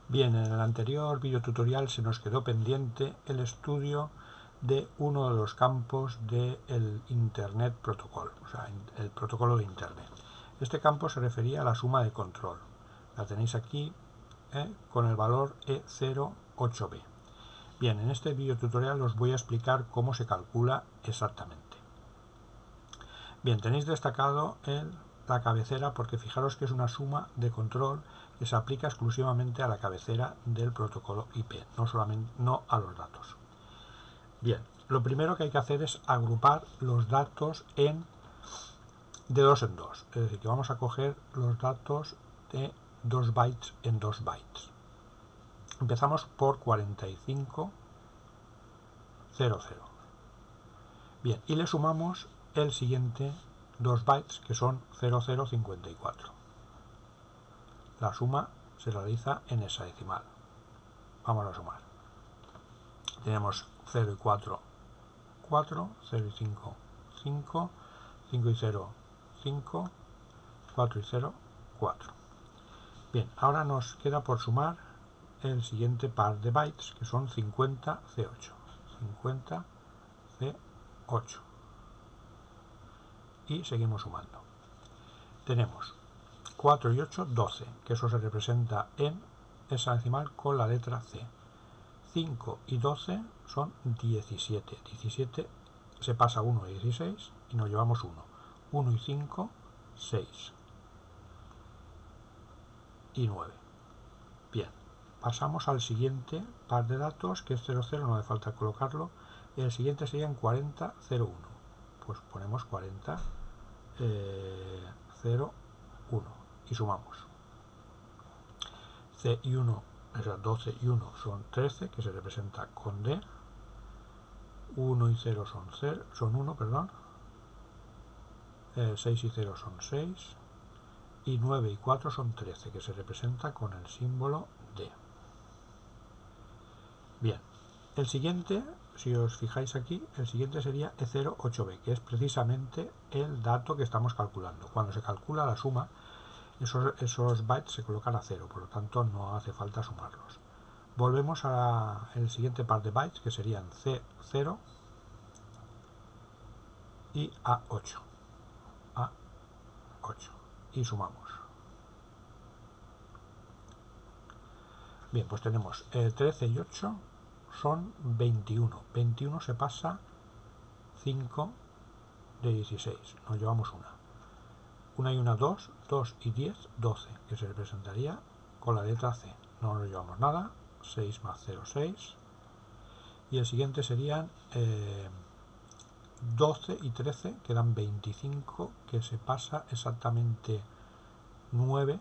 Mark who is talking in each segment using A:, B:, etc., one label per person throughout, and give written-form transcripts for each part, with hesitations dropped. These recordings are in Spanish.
A: Bien, en el anterior video tutorial se nos quedó pendiente el estudio de uno de los campos del Internet Protocol, o sea, el protocolo de Internet. Este campo se refería a la suma de control. La tenéis aquí con el valor E08B. Bien, en este video tutorial os voy a explicar cómo se calcula exactamente. Bien, tenéis destacado la cabecera porque fijaros que es una suma de control que se aplica exclusivamente a la cabecera del protocolo IP, no a los datos. Bien, lo primero que hay que hacer es agrupar los datos de dos en dos, es decir, que vamos a coger los datos de 2 bytes en 2 bytes. Empezamos por 4500. Bien, y le sumamos el siguiente 2 bytes que son 0054. La suma se realiza en hexadecimal. Vamos a sumar. Tenemos 0 y 4, 4, 0 y 5, 5, 5 y 0, 5, 4 y 0, 4. Bien, ahora nos queda por sumar el siguiente par de bytes, que son 50 C8. 50 C8. Y seguimos sumando. Tenemos 4 y 8, 12, que eso se representa en hexadecimal con la letra C. 5 y 12 son 17. 17 se pasa 1 a 16 y nos llevamos 1. 1 y 5, 6. Y 9. Bien, pasamos al siguiente par de datos, que es 00, no hace falta colocarlo. Y el siguiente serían 40, 01. Pues ponemos 40, 0, 1 y sumamos. C y 1, o sea, 12 y 1 son 13, que se representa con D. 1 y 0 son 1, perdón. 6 y 0 son 6. Y 9 y 4 son 13, que se representa con el símbolo D. Bien, el siguiente, si os fijáis aquí, el siguiente sería E08B, que es precisamente el dato que estamos calculando. Cuando se calcula la suma, esos bytes se colocan a 0, por lo tanto no hace falta sumarlos. Volvemos al siguiente par de bytes, que serían C0 y A8. A8. Y sumamos. Bien, pues tenemos 13 y 8 son 21. 21 se pasa 5 de 16. Nos llevamos una. Una y una 2, 2 y 10, 12, que se representaría con la letra C. No nos llevamos nada. 6 más 0, 6. Y el siguiente serían 12 y 13, que dan 25, que se pasa exactamente 9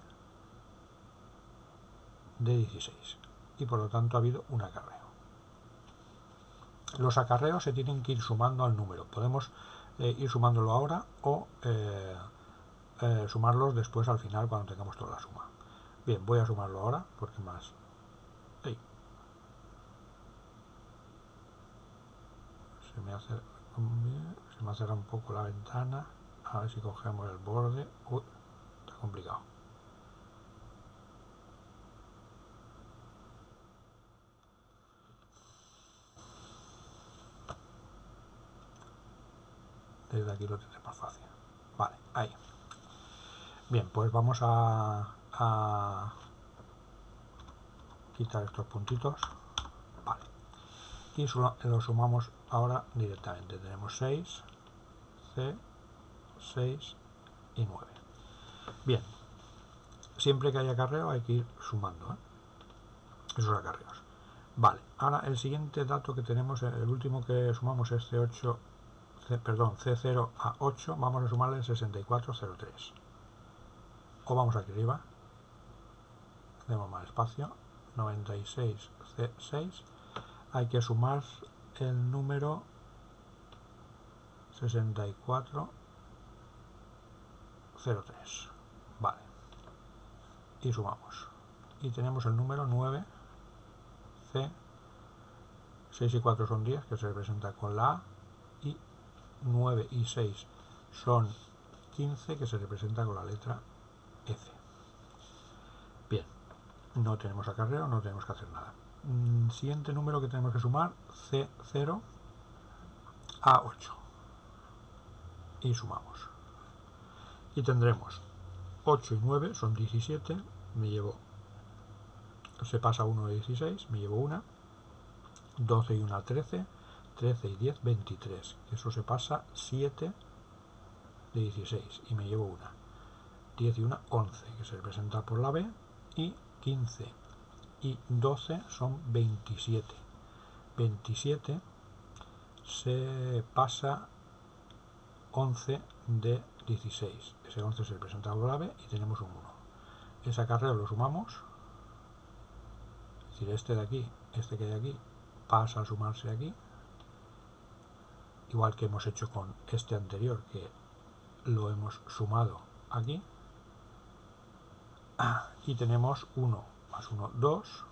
A: de 16. Y por lo tanto ha habido un acarreo. Los acarreos se tienen que ir sumando al número. Podemos ir sumándolo ahora o sumarlos después al final cuando tengamos toda la suma. Bien, voy a sumarlo ahora porque más. ¡Ey! Se me hace un poco la ventana. A ver si cogemos el borde. Uy, está complicado. Desde aquí lo tendré más fácil. Vale, ahí. Bien, pues vamos a quitar estos puntitos. Vale. Y lo sumamos ahora directamente. Tenemos 6, C, 6 y 9. Bien, siempre que haya acarreo hay que ir sumando esos acarreos. Vale, ahora el siguiente dato que tenemos, el último que sumamos es C8, C0 a 8, vamos a sumarle 6403. O vamos aquí arriba, hacemos más espacio, 96 C6, hay que sumar el número 6403. Vale, y sumamos. Y tenemos el número 9 C. 6 y 4 son 10, que se representa con la A. Y 9 y 6 son 15, que se representa con la letra F. Bien, No tenemos acarreo, no tenemos que hacer nada. Siguiente número que tenemos que sumar, C0 a 8. Y sumamos. Y tendremos 8 y 9 son 17, me llevo, se pasa 1 de 16, me llevo una, 12 y 1 13, 13 y 10, 23, eso se pasa 7 de 16 y me llevo una, 10 y 1, 11, que se representa por la B, y 15 y 12 son 27, 27 se pasa 11 de 16, ese 11 se representa por la B y tenemos un 1. Ese acarreo lo sumamos, es decir, este de aquí, este que hay aquí, pasa a sumarse aquí, igual que hemos hecho con este anterior, que lo hemos sumado aquí, y tenemos 1 más 1, 2,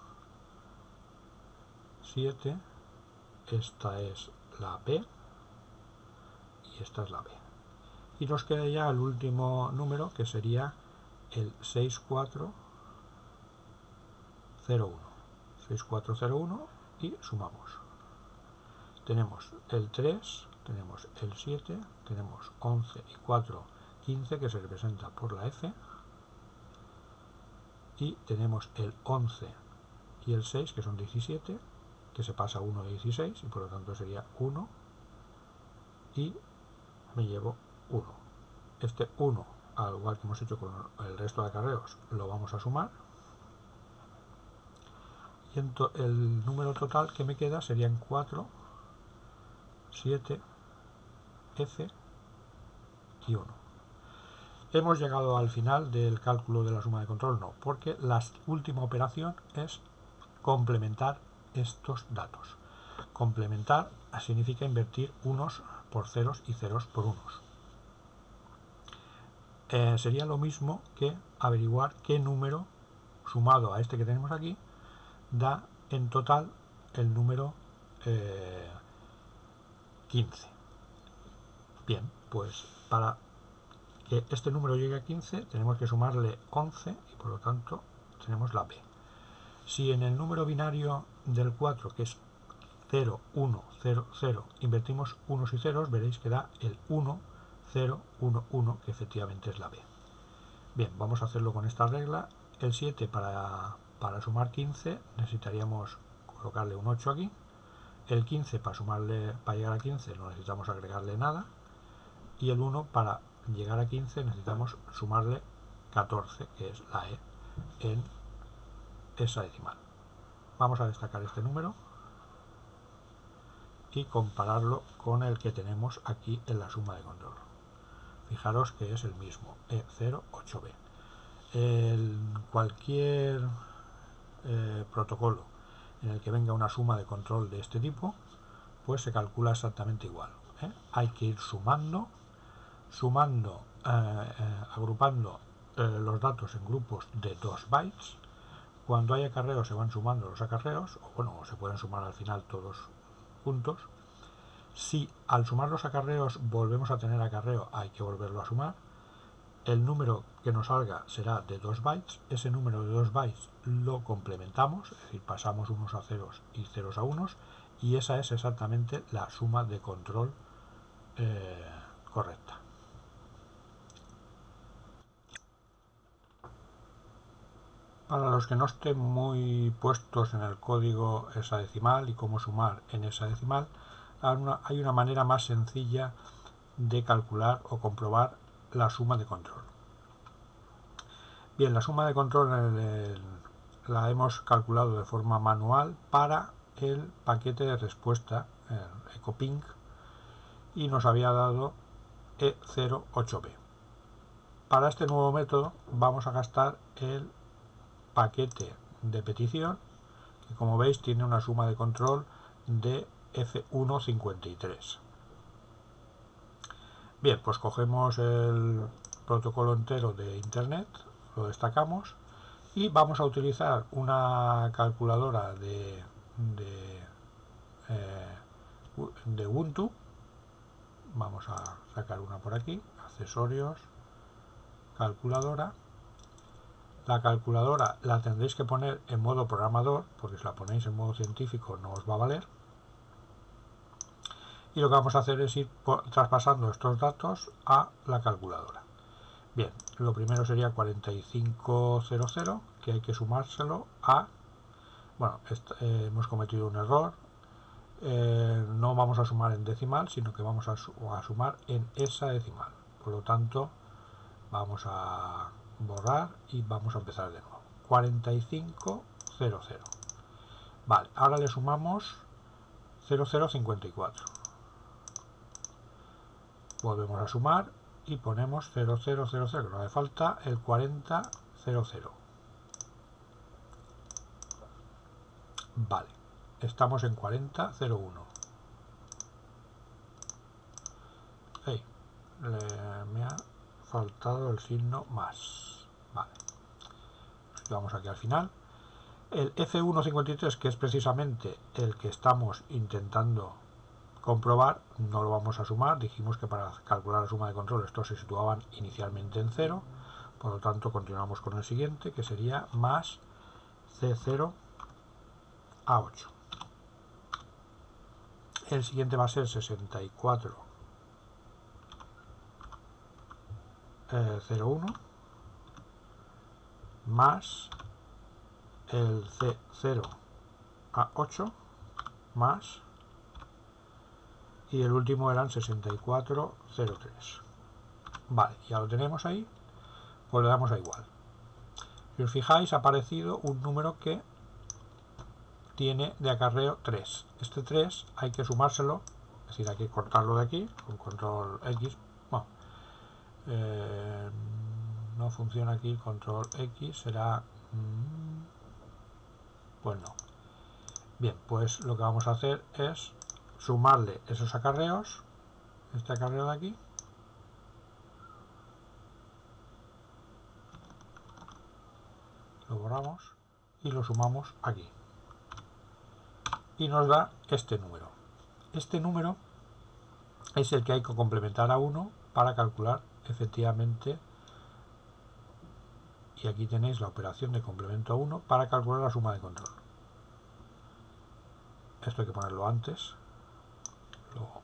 A: 7, esta es la B, y esta es la B. Y nos queda ya el último número, que sería el 6401. 6401 y sumamos. Tenemos el 3, tenemos el 7, tenemos 11 y 4, 15, que se representa por la F, y tenemos el 11 y el 6, que son 17, que se pasa 1 de 16, y por lo tanto sería 1, y me llevo 1. Este 1, al igual que hemos hecho con el resto de acarreos, lo vamos a sumar, y el número total que me queda serían 4, 7, F y 1. ¿Hemos llegado al final del cálculo de la suma de control? No, porque la última operación es complementar estos datos. Complementar significa invertir unos por ceros y ceros por unos. Sería lo mismo que averiguar qué número sumado a este que tenemos aquí da en total el número 15. Bien, pues para que este número llegue a 15 tenemos que sumarle 11 y por lo tanto tenemos la B. Si en el número binario del 4, que es 0, 1, 0, 0, invertimos unos y ceros, veréis que da el 1, 0, 1, 1, que efectivamente es la B. Bien, vamos a hacerlo con esta regla. El 7 para sumar 15 necesitaríamos colocarle un 8 aquí. El 15 para llegar a 15 no necesitamos agregarle nada. Y el 1 para llegar a 15 necesitamos sumarle 14, que es la E, en esa decimal. Vamos a destacar este número y compararlo con el que tenemos aquí en la suma de control. Fijaros que es el mismo, E08B. Cualquier protocolo en el que venga una suma de control de este tipo, pues se calcula exactamente igual. Hay que ir sumando, agrupando los datos en grupos de 2 bytes. Cuando hay acarreos se van sumando los acarreos, o bueno, se pueden sumar al final todos juntos. Si al sumar los acarreos volvemos a tener acarreo, hay que volverlo a sumar. El número que nos salga será de 2 bytes. Ese número de 2 bytes lo complementamos, es decir, pasamos unos a ceros y ceros a unos, y esa es exactamente la suma de control correcta. Para los que no estén muy puestos en el código hexadecimal y cómo sumar en hexadecimal, hay una manera más sencilla de calcular o comprobar la suma de control. Bien, la suma de control la hemos calculado de forma manual para el paquete de respuesta, el EcoPing, y nos había dado E08B. Para este nuevo método vamos a gastar el paquete de petición, que como veis tiene una suma de control de F153. Bien, pues cogemos el protocolo entero de Internet, lo destacamos y vamos a utilizar una calculadora de Ubuntu. Vamos a sacar una por aquí, accesorios, calculadora, La calculadora la tendréis que poner en modo programador, porque si la ponéis en modo científico no os va a valer. Y lo que vamos a hacer es ir traspasando estos datos a la calculadora. Bien, lo primero sería 4500, que hay que sumárselo a... Bueno, hemos cometido un error. No vamos a sumar en decimal, sino que vamos a sumar en hexadecimal. Por lo tanto, vamos a borrar y vamos a empezar de nuevo. 4500. Vale, ahora le sumamos 0054. Volvemos a sumar y ponemos 0000, que no hace falta, el 4000. Vale, estamos en 4001. Hey, me ha faltado el signo más. Vale, vamos aquí al final. El F153, que es precisamente el que estamos intentando comprobar, no lo vamos a sumar. Dijimos que para calcular la suma de control estos se situaban inicialmente en 0, por lo tanto continuamos con el siguiente, que sería más C0 a 8. El siguiente va a ser 6401 más el C0 a 8 más, y el último eran 6403. Vale, ya lo tenemos ahí, pues le damos a igual. Si os fijáis, ha aparecido un número que tiene de acarreo 3. Este 3 hay que sumárselo, es decir, hay que cortarlo de aquí con control X. Bueno, no funciona aquí control X, será... pues no. Bien, pues lo que vamos a hacer es sumarle esos acarreos, este acarreo de aquí, lo borramos y lo sumamos aquí. Y nos da este número. Este número es el que hay que complementar a 1 para calcular efectivamente, y aquí tenéis la operación de complemento a 1 para calcular la suma de control. Esto hay que ponerlo antes, luego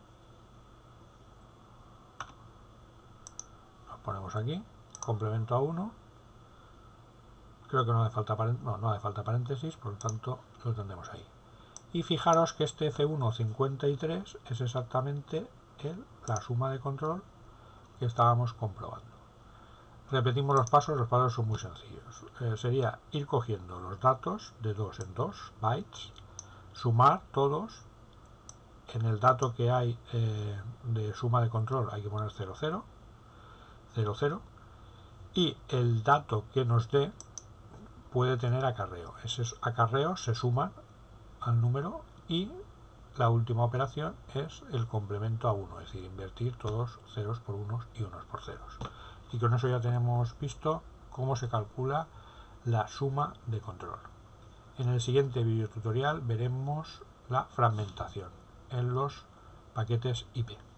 A: lo ponemos aquí, complemento a 1, creo que no hace falta paréntesis, por lo tanto lo tendremos ahí. Y fijaros que este F153 es exactamente la suma de control que estábamos comprobando. Repetimos los pasos son muy sencillos. Sería ir cogiendo los datos de 2 en 2 bytes, sumar todos, en el dato que hay de suma de control hay que poner 00, y el dato que nos dé puede tener acarreo. Esos acarreos se suman al número y la última operación es el complemento a 1, es decir, invertir todos ceros por unos y unos por ceros. Y con eso ya tenemos visto cómo se calcula la suma de control. En el siguiente video tutorial veremos la fragmentación en los paquetes IP.